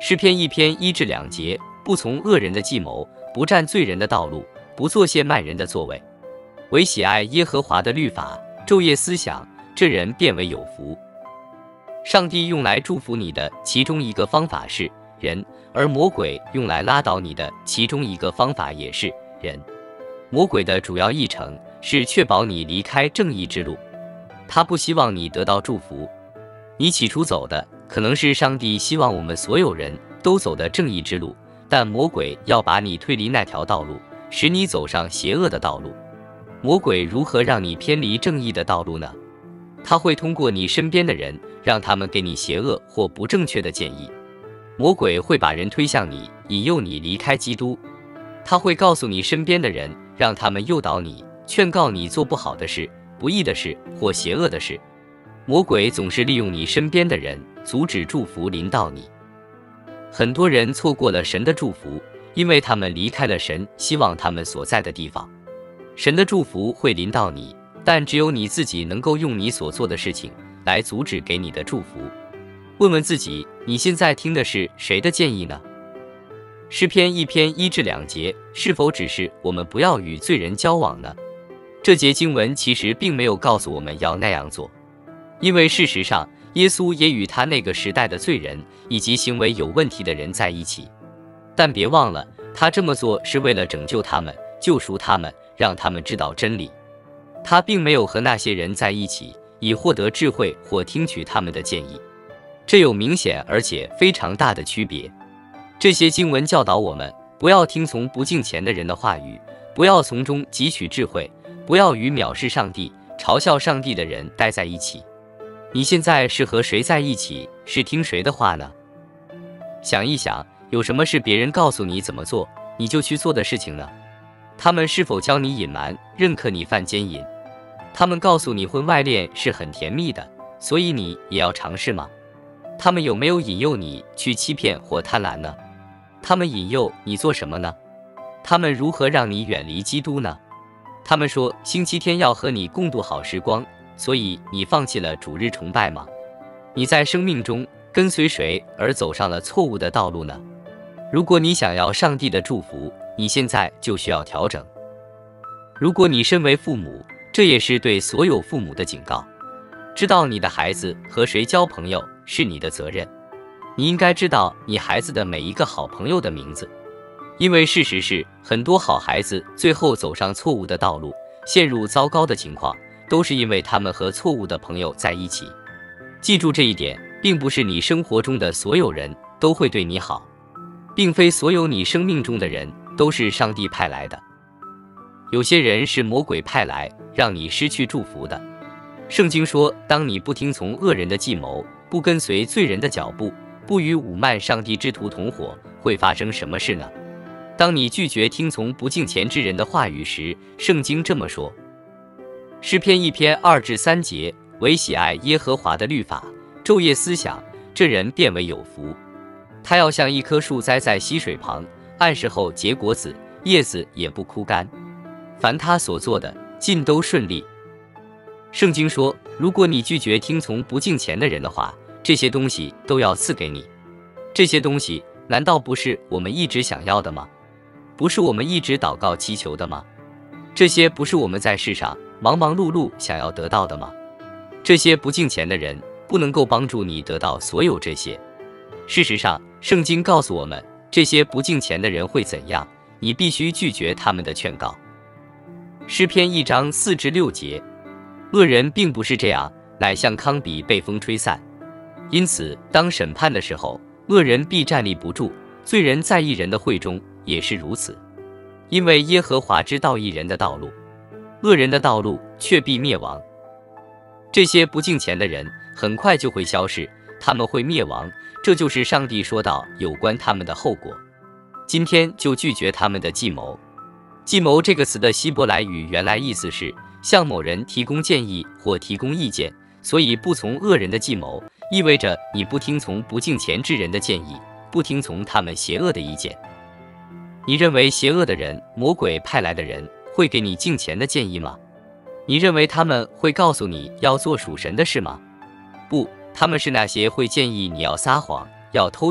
诗篇1篇1至2节，不从恶人的计谋，不占罪人的道路，不做亵慢人的作为，唯喜爱耶和华的律法，昼夜思想，这人便为有福。上帝用来祝福你的其中一个方法是人，而魔鬼用来拉倒你的其中一个方法也是人。魔鬼的主要议程是确保你离开正义之路，他不希望你得到祝福。你起初走的可能是上帝希望我们所有人都走的正义之路，但魔鬼要把你推离那条道路，使你走上邪恶的道路。魔鬼如何让你偏离正义的道路呢？他会通过你身边的人，让他们给你邪恶或不正确的建议。魔鬼会把人推向你，引诱你离开基督。他会告诉你身边的人，让他们诱导你，劝告你做不好的事、不义的事或邪恶的事。魔鬼总是利用你身边的人，阻止祝福临到你。很多人错过了神的祝福，因为他们离开了神希望他们所在的地方。神的祝福会临到你，但只有你自己能够用你所做的事情来阻止给你的祝福。问问自己，你现在听的是谁的建议呢？诗篇1篇1至2节，是否只是我们不要与罪人交往呢？这节经文其实并没有告诉我们要那样做，因为事实上，耶稣也与他那个时代的罪人以及行为有问题的人在一起。但别忘了，他这么做是为了拯救他们，救赎他们，让他们知道真理。他并没有和那些人在一起，以获得智慧或听取他们的建议。这有明显而且非常大的区别。这些经文教导我们，不要听从不敬虔的人的话语，不要从中汲取智慧，不要与藐视上帝、嘲笑上帝的人待在一起。你现在是和谁在一起？是听谁的话呢？想一想，有什么是别人告诉你怎么做，你就去做的事情呢？他们是否教你隐瞒，认可你犯奸淫？他们告诉你婚外恋是很甜蜜的，所以你也要尝试吗？他们有没有引诱你去欺骗或贪婪呢？他们引诱你做什么呢？他们如何让你远离基督呢？他们说星期天要和你共度好时光，所以你放弃了主日崇拜吗？你在生命中跟随谁而走上了错误的道路呢？如果你想要上帝的祝福，你现在就需要调整。如果你身为父母，这也是对所有父母的警告。知道你的孩子和谁交朋友是你的责任。你应该知道你孩子的每一个好朋友的名字，因为事实是，很多好孩子最后走上错误的道路，陷入糟糕的情况，都是因为他们和错误的朋友在一起。记住这一点，并不是你生活中的所有人都会对你好，并非所有你生命中的人都是上帝派来的。有些人是魔鬼派来，让你失去祝福的。圣经说，当你不听从恶人的计谋，不跟随罪人的脚步，不与侮慢上帝之徒同伙，会发生什么事呢？当你拒绝听从不敬虔之人的话语时，圣经这么说。诗篇1篇2至3节，唯喜爱耶和华的律法，昼夜思想，这人便为有福。他要像一棵树栽在溪水旁，按时后结果子，叶子也不枯干。凡他所做的，尽都顺利。圣经说，如果你拒绝听从不敬虔的人的话，这些东西都要赐给你。这些东西难道不是我们一直想要的吗？不是我们一直祷告祈求的吗？这些不是我们在世上忙忙碌碌想要得到的吗？这些不敬虔的人不能够帮助你得到所有这些。事实上，圣经告诉我们，这些不敬虔的人会怎样，你必须拒绝他们的劝告。诗篇1章4至6节，恶人并不是这样，乃像糠秕被风吹散。因此，当审判的时候，恶人必站立不住，罪人在义人的会中也是如此。因为耶和华知道义人的道路，恶人的道路却必灭亡。这些不敬虔的人很快就会消逝，他们会灭亡，这就是上帝说到有关他们的后果。今天就拒绝他们的计谋。计谋这个词的希伯来语原来意思是向某人提供建议或提供意见，所以不从恶人的计谋，意味着你不听从不敬虔之人的建议，不听从他们邪恶的意见。你认为邪恶的人、魔鬼派来的人会给你敬虔的建议吗？你认为他们会告诉你要做属神的事吗？不，他们是那些会建议你要撒谎、要偷窃、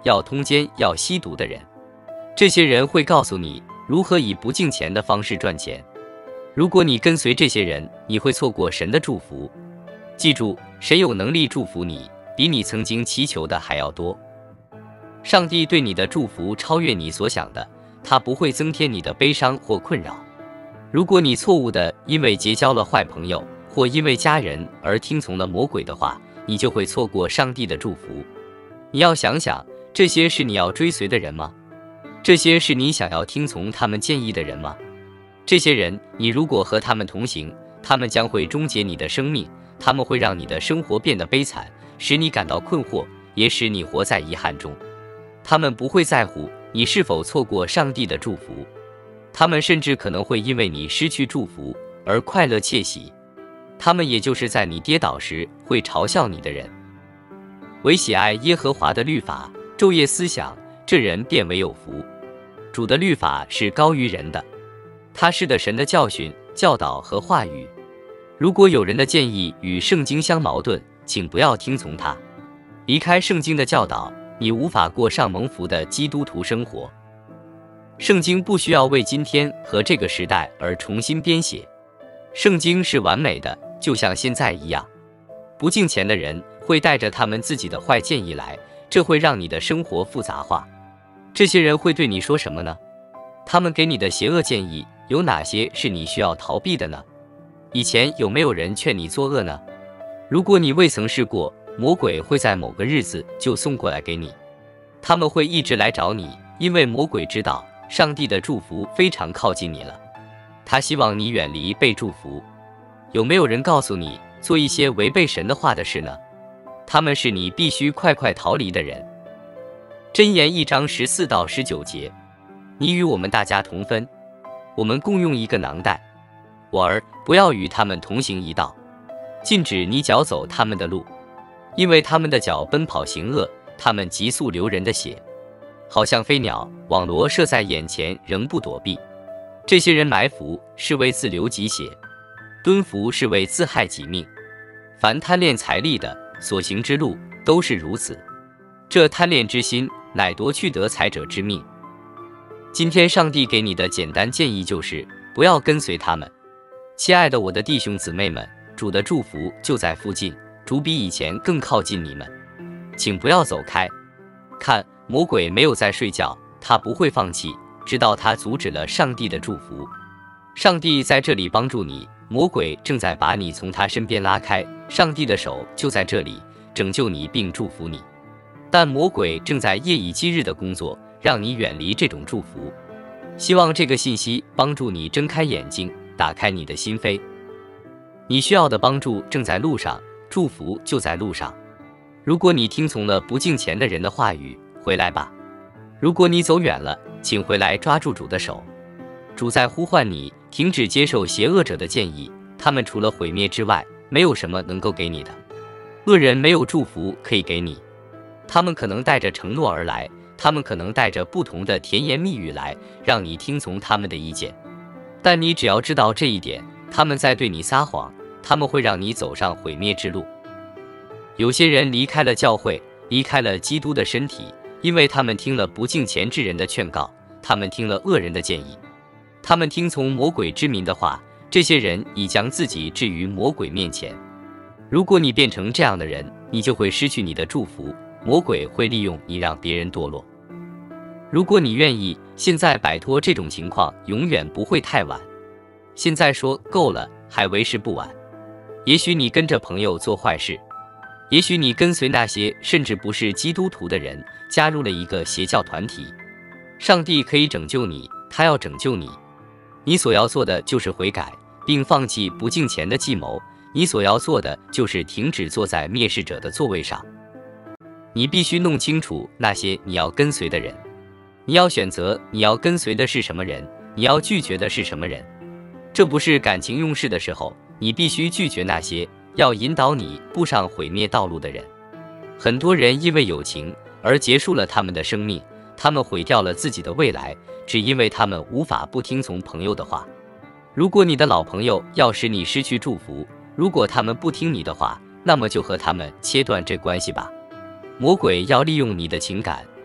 要通奸、要吸毒的人。这些人会告诉你如何以不敬钱的方式赚钱。如果你跟随这些人，你会错过神的祝福。记住，神有能力祝福你，比你曾经祈求的还要多。上帝对你的祝福超越你所想的，他不会增添你的悲伤或困扰。如果你错误的因为结交了坏朋友，或因为家人而听从了魔鬼的话，你就会错过上帝的祝福。你要想想，这些是你要追随的人吗？这些是你想要听从他们建议的人吗？这些人，你如果和他们同行，他们将会终结你的生命，他们会让你的生活变得悲惨，使你感到困惑，也使你活在遗憾中。他们不会在乎你是否错过上帝的祝福，他们甚至可能会因为你失去祝福而快乐窃喜。他们也就是在你跌倒时会嘲笑你的人。唯喜爱耶和华的律法，昼夜思想，这人便为有福。主的律法是高于人的，他是的神的教训、教导和话语。如果有人的建议与圣经相矛盾，请不要听从他。离开圣经的教导，你无法过上蒙福的基督徒生活。圣经不需要为今天和这个时代而重新编写，圣经是完美的，就像现在一样。不敬虔的人会带着他们自己的坏建议来，这会让你的生活复杂化。这些人会对你说什么呢？他们给你的邪恶建议有哪些是你需要逃避的呢？以前有没有人劝你作恶呢？如果你未曾试过，魔鬼会在某个日子就送过来给你。他们会一直来找你，因为魔鬼知道上帝的祝福非常靠近你了。他希望你远离被祝福。有没有人告诉你做一些违背神的话的事呢？他们是你必须快快逃离的人。箴言1章14到19节，你与我们大家同分，我们共用一个囊袋。我儿，不要与他们同行一道，禁止你脚走他们的路，因为他们的脚奔跑行恶，他们急速流人的血，好像飞鸟，网罗射在眼前，仍不躲避。这些人埋伏是为自流己血，蹲伏是为自害己命。凡贪恋财力的，所行之路都是如此。这贪恋之心，乃夺去得财者之命。今天上帝给你的简单建议就是，不要跟随他们。亲爱的我的弟兄姊妹们，主的祝福就在附近，主比以前更靠近你们，请不要走开。看，魔鬼没有在睡觉，他不会放弃，直到他阻止了上帝的祝福。上帝在这里帮助你，魔鬼正在把你从他身边拉开，上帝的手就在这里拯救你并祝福你。但魔鬼正在夜以继日的工作，让你远离这种祝福。希望这个信息帮助你睁开眼睛，打开你的心扉。你需要的帮助正在路上，祝福就在路上。如果你听从了不敬虔的人的话语，回来吧。如果你走远了，请回来抓住主的手。主在呼唤你，停止接受邪恶者的建议，他们除了毁灭之外，没有什么能够给你的。恶人没有祝福可以给你，他们可能带着承诺而来，他们可能带着不同的甜言蜜语来，让你听从他们的意见。但你只要知道这一点，他们在对你撒谎，他们会让你走上毁灭之路。有些人离开了教会，离开了基督的身体，因为他们听了不敬虔之人的劝告，他们听了恶人的建议，他们听从魔鬼之民的话，这些人已将自己置于魔鬼面前。如果你变成这样的人，你就会失去你的祝福，魔鬼会利用你让别人堕落。如果你愿意，现在摆脱这种情况永远不会太晚。现在说够了，还为时不晚。也许你跟着朋友做坏事，也许你跟随那些甚至不是基督徒的人，加入了一个邪教团体。上帝可以拯救你，他要拯救你。你所要做的就是悔改，并放弃不敬虔的计谋。你所要做的就是停止坐在蔑视者的座位上。你必须弄清楚那些你要跟随的人。你要选择你要跟随的是什么人，你要拒绝的是什么人。这不是感情用事的时候，你必须拒绝那些要引导你步上毁灭道路的人。很多人因为友情而结束了他们的生命，他们毁掉了自己的未来，只因为他们无法不听从朋友的话。如果你的老朋友要使你失去祝福，如果他们不听你的话，那么就和他们切断这关系吧。魔鬼要利用你的情感，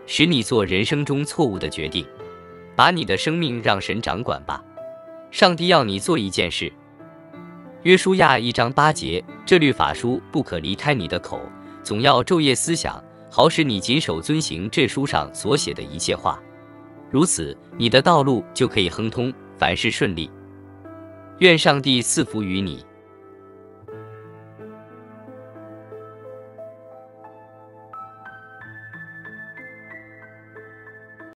使你做人生中错误的决定。把你的生命让神掌管吧。上帝要你做一件事。约书亚1章8节，这律法书不可离开你的口，总要昼夜思想，好使你谨守遵行这书上所写的一切话。如此，你的道路就可以亨通，凡事顺利。愿上帝赐福于你。